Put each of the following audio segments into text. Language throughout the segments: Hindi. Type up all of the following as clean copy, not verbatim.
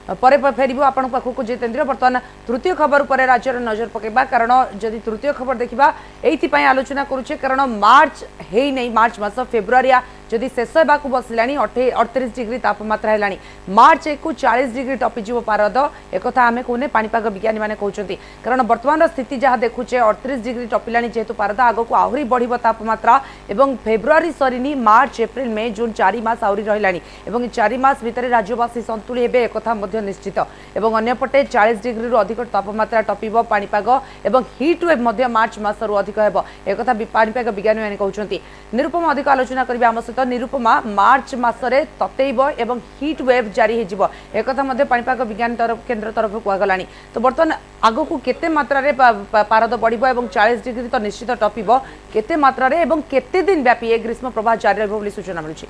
पर फेरबू आपण पाखक जितेन्द्र बर्तमान तृतीय खबर पर राज्य नजर पकेबा कारण जदि तृतीय खबर देखा ये आलोचना करुचे कारण मार्च है नहीं मार्च मास फेब्रुआरी जदि शेष होगा बसला 38 डिग्री तापमात्रा है मार्च 1 को 40 डिग्री टपिज पारद एक आम कहने पानीपाग विज्ञानी मैंने कहते कारण बर्तमान स्थिति जहाँ देखुचे 38 डिग्री टपिला जेहेतु पारद आग को आहरी बढ़ तापमात्रा एवं फेब्रुआरी सरीनी मार्च एप्रिल मे जून 4 मास आहरी रहा 4 मास भितर राज्यवासी संतुली हेबे एक निश्चित एवं अन्यपटे 40 डिग्री रु अधिक तापमात्रा टपिब पानीपाग एवं हिट वेव मार्च मासरू अधिक हेब एक पानीपाग विज्ञानी मैंने कहते निरुपमा अधिक आलोचना करिबा आम सहित निरुपमा मार्च मासरे ततेइब एवं हिट वेव जारी हेजिबो एक पानीपाग विज्ञान केन्द्र तरफ कहगलानी तो बर्तमान आग को केते मात्रा रे पारद बढ़िबो एवं 40 डिग्री तो निश्चित टपिब केते मात्रा रे एवं केते दिन व्यापी ए ग्रीष्म प्रवाह जारी रहबो बोली सूचना मिलुछि।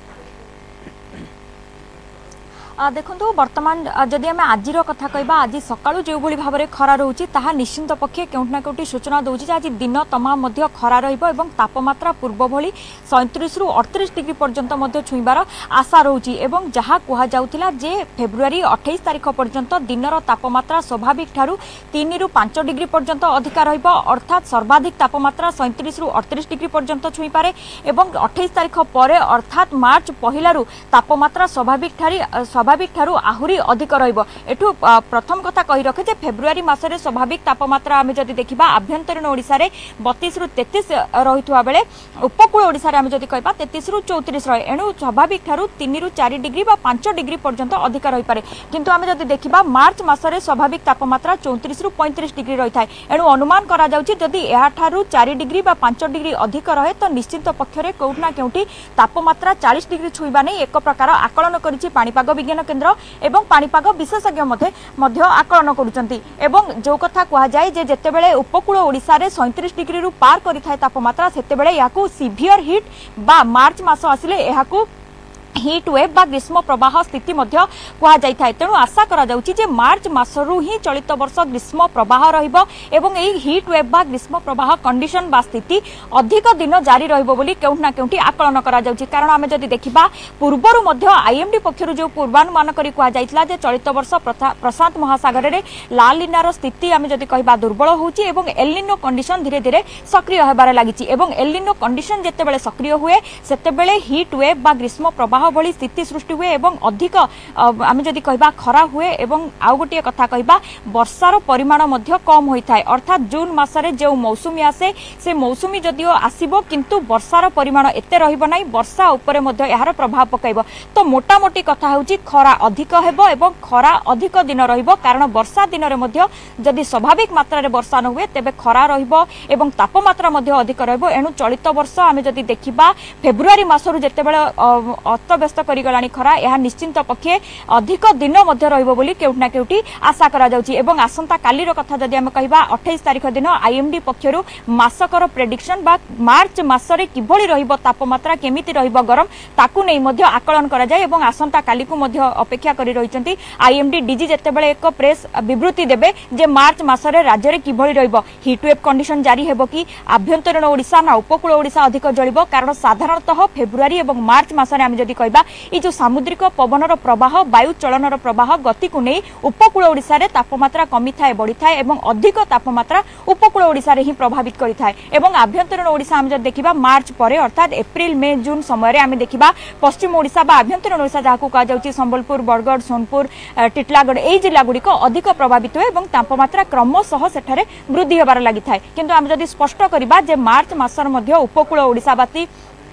देखो बर्तमान जदि आम आज कथा कहबा आज सकाळु जो भली भाव में खरा रोची ताहा निश्चिंत पक्षे केउठना केउठी सूचना दउची आज दिन तमाम मध्य खरा रहिबो एवं तापमात्रा पूर्व भली 37 रु 38 डिग्री पर्यंत मध्य छुईबार आशा रोची एवं जहाँ कहा जाउथिला जे फेब्रुआरी 28 तारिख पर्यंत दिनर तापमात्रा स्वाभाविक ठारू 3 रु 5 डिग्री पर्यंत अधिका रहिबो अर्थात सर्वाधिक तापमात्रा 37 रु 38 डिग्री पर्यंत छुई पारे एवं 28 तारिख परे अर्थात मार्च पहिला रु तापमात्रा स्वाभाविक ठारू आहुरी अधिक रहिबो एठू प्रथम कथा कहि रखे जे फेब्रुआरी मासरे स्वाभाविक तापमात्रा आमे जदि देखिबा आभ्यंतरीण ओडिसा रे 32 रु 33 रहितवा बेले उपकूल ओडिसा रे आमे जदि कहबा 33 रु 34 रहे एणु स्वाभाविक ठारू 3 रु 4 डिग्री बा 5 डिग्री पर्यंत अधिक रहि पारे किंतु आमे जदि देखिबा मार्च मासरे स्वाभाविक तापमात्रा 34 रु 35 डिग्री रहि थाए एणु अनुमान करा जाउची जदि एहा ठारू 4 डिग्री बा 5 डिग्री अधिक रहे तो निश्चित पक्षरे कोउठना केउठी तापमात्रा 40 डिग्री छुईबा नै एक प्रकार आकलन करिछि पानीपाग विज्ञान केन्द्र एवं पानीपाग विशेषज्ञ मध्य आकलन करुचंती एवं जो कथा कहा जाए जे जेतेबेले उपकूल ओडिसा रे 37 डिग्री रु पार करिथाय तापमात्रा सेतेबेले याकू सिवियर हिट बा मार्च मास आसिले याकू हिट वेव बा ग्रीष्म प्रवाह स्थिति मध्य कहा जाय थाय तेणु आशा करा जाउची जे मार्च मासरू ही चलित वर्ष ग्रीष्म प्रवाह रहिबो एवं एई हिट वेव बा ग्रीष्म प्रवाह कंडीशन बा स्थिति अधिक दिन जारी रहिबो बोली केउठना केउठी आकलन करा जाउची कारण आमे जदि देखिबा पूर्वरु मध्य आईएमडी पक्षरु जो पूर्वानुमान करी कहा जायतला जे चलित वर्ष प्रशांत महासागर रे लालिनार स्थिति आमे जदि कहबा दुर्बल होउची एवं एलिनो कंडीशन धीरे धीरे सक्रिय हेबारे लागिची एवं एलिनो कंडीशन जेतेबेले सक्रिय हुए सेतेबेले हिट वेव बा ग्रीष्म प्रवाह भली स्थिति सृष्टि हुए एवं अधिक आमे जदि कहबा खरा हुए एवं आउ गोटे कथा कहबा वर्षार परिमाण मध्य कम होइथाय अर्थात जून मासरे जो मौसुमी आसे से मौसुमी जदियो आसीबो किंतु वर्षार परिमाण एते रहिबो नै वर्षा उपरे मध्य यार प्रभाव पकाइबो तो मोटा मोटी कथा होउची खरा अधिक हेबो एवं खरा अधिक दिन रहिबो कारण वर्षा दिन रे मध्य जदि स्वाभाविक मात्रा रे वर्षा न हुए तेबे खरा रहिबो एवं तापमात्रा मध्य अधिक रहिबो एणु चलित वर्ष आमे जदि देखिबा फेब्रुआरी मासरु जेतेबेले व्यस्त करिगलानी खरा यह निश्चिंत पक्षे अधिक दिन मध्य रहिबो बोली केउठना केउठी आशा करा जाउची एवं आसंता काली रो कथा जदि हम कहबा 28 तारिख दिन आईएमडी पक्षरु मासकर प्रेडिक्शन बा मार्च मासरे किभଳି रहिबो तापमात्रा केमिति रहिबो गरम ताकू नै मध्य आकलन करा जाय एवं आसंता काली को मध्य अपेक्षा करि रहिचंती आईएमडी डीजी जेतेबेले एक प्रेस विवृत्ति देबे जे मार्च मासरे राज्य रे किभଳି रहिबो हिट वेव कंडीशन जारी हेबो कि आभ्यंतरीण ओडिसा ना उपकूल ओडिसा अधिक जळिबो कारण साधारणतः फेब्रुआरी एवं मार्च मासरे हम जदि कहबा ई जो सामुद्रिक पवनर प्रवाह वायु चलनर प्रवाह गति को नहीं उपकूल ओडिसा रे तापमात्रा कमी थाए बढ़ी थाए एवं अधिक तापमात्रा उपकूल ओडिसा रे ही प्रभावित करि थाए एवं आभ्यंतरीण ओडिसा हम जब देखिबा मार्च परे अर्थात एप्रिल मे जून समय रे हम देखिबा पश्चिम ओडिसा बा आभ्यंतरीण ओडिसा जाहा को कहा जाउची संबलपुर बरगढ़ सोनपुर टिटलागढ़ एई जिल्ला गुडी को अधिक प्रभावित होय एवं तापमात्रा क्रमशः सेठारे वृद्धि हेबार लागि थाए किंतु हम जदि स्पष्ट करिबा जे मार्च मासर मध्य उपकूल ओडिसावासी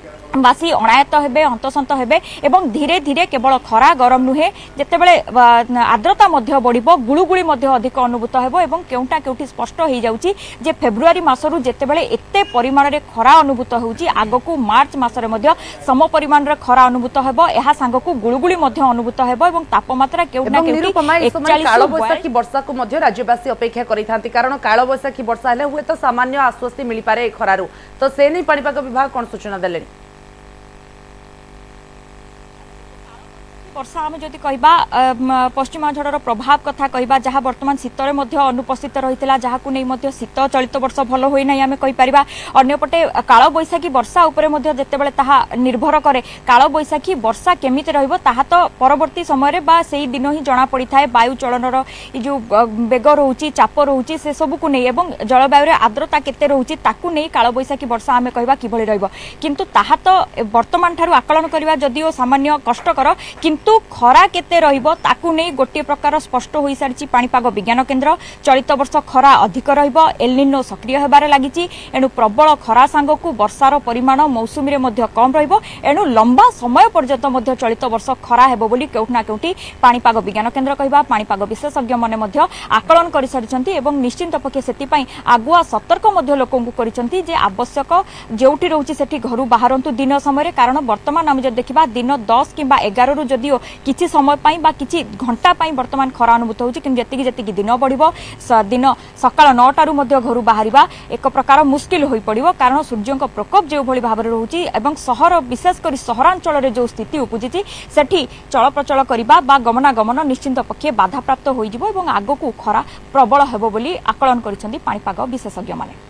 बासी अणायत हेबे हंतसंत हेबे एवं धीरे धीरे केवल खरा गरम नुहे जेतेबेले आर्द्रता मध्य बढ़िबो गुळुगुळी मध्य अधिक अनुभूत हेबो एवं केउटा केउठी स्पष्ट होई जाउची जे फेब्रुआरी मासरु जेतेबेले एते परिमाण रे खरा अनुभूत होउची आगकू मार्च मासरे मध्य सम परिमाण रे खरा अनुभूत हेबो एहा सांगकू गुळुगुळी मध्य अनुभूत हेबो एवं तापमात्रा केउटा केउठी 41 कालबैशाखी वर्षा को मध्य राज्यवासी अपेक्षा करिथांती कारण कालबैशाखी वर्षा हेले हुए तो सामान्य आश्वस्ति मिली पारे खरारु तो से नै पाणीपाग विभाग कोन सूचना देले वर्षा आम जदि कहबा पश्चिमा झड़र प्रभाव कथा कहबा जहाँ वर्तमान शीतर अनुपस्थित रही जहाँ को नहीं शीत चलित वर्ष भल होई नहीं आम कहीपर अंपटे काल बैशाखी वर्षा उपरे जितेबाला ताहा निर्भर करे काल बैशाखी वर्षा केमिति रहिबो ताहा तो परवर्ती समय बा सेही दिन ही जना पड़ी थाए वायु चलनर जो बेग रोची चाप रोची से सब को नहीं एवं जलवायु आर्द्रता केते रोची ताकू नहीं काल बैशाखी वर्षा आम कहबा किभଳି रहिबो किंतु ताहा तो वर्तमान ठारू आकलन करबा जदिओ सामान्य कष्टकर किंतु खरा केते रहिबो ताकू नहीं गोटे प्रकार स्पष्ट होई सारिछि पाणीपाग विज्ञान केन्द्र चलित वर्ष खरा अधिक रहिबो एल्निनो सक्रिय हेबार लागिछि एणु प्रबल खरा सांगकू वर्षार परिमाण मौसुमी रे मध्य कम रहिबो एणु लंबा समय पर्यंत मध्य चलित वर्ष खरा हेबो बोली केउठना केउठी पाणीपाग विज्ञान केन्द्र कहबा पाणीपाग विशेषज्ञ माने मध्य आकलन करि सारिछन्ती एवं निश्चित पक्षे सेति पई आगुआ सतर्क मध्य लोकंकु करिछन्ती जे आवश्यक जेउठी रहउछि सेठी घरु बाहरंतु दिन समय कारण वर्तमान आम जदि देखिबा दिन 10 किंबा 11 रु जदिओ किछि समय पई बा किछि घंटा पई वर्तमान खरा अनुभूत होउछि किंतु जतिकि दिन बढ़िबो दिन सकाळ 9 टारु मध्य घरु बाहरिबा एक प्रकार मुश्किल होई पड़िबो कारण सूर्यंक प्रकोप जो भली भाबरे रहउछि एवं शहर विशेष करी सहरांचल रे जो स्थिति उपजिछि सेठी चलप्रचल करिबा बा गमनागमन निश्चित पक्षे बाधा प्राप्त होई जिवो एवं आगकू खरा प्रबल हेबो बोली आकलन करिसेंती पाणीपाग विशेषज्ञ माने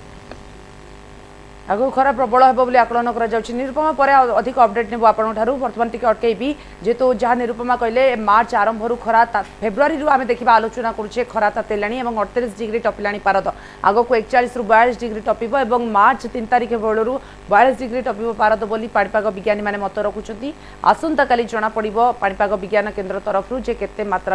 आगु खरा प्रबल हेबो बोली आकलन करा जाउछि निरुपमा परे अधिक अपडेट नेबो आपन ठारू वर्तमान टिके अटकेबी जेतो जहा निरुपमा कहले मार्च आरंभ रु खरा फेब्रुआरी रु आमे देखिबा आलोचना करूछे खरा तेलाणी एवं 38 डिग्री टपिलाणी पारद आगो को 41 रु 42 डिग्री टपिबो एवं मार्च 3 तारिख बेलरु 42 डिग्री टपिबो पारद बोली पाणीपाग विज्ञानी माने मत रखुछंती आसंता काली जणा पड़िबो पाणीपाग विज्ञान केन्द्र तरफ रु जे केते मात्रा